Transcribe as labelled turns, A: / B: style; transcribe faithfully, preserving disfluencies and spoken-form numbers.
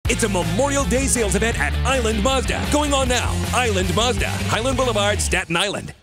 A: It's a Memorial Day sales event at Island Mazda. Going on now. Island Mazda, Highland Boulevard, Staten Island.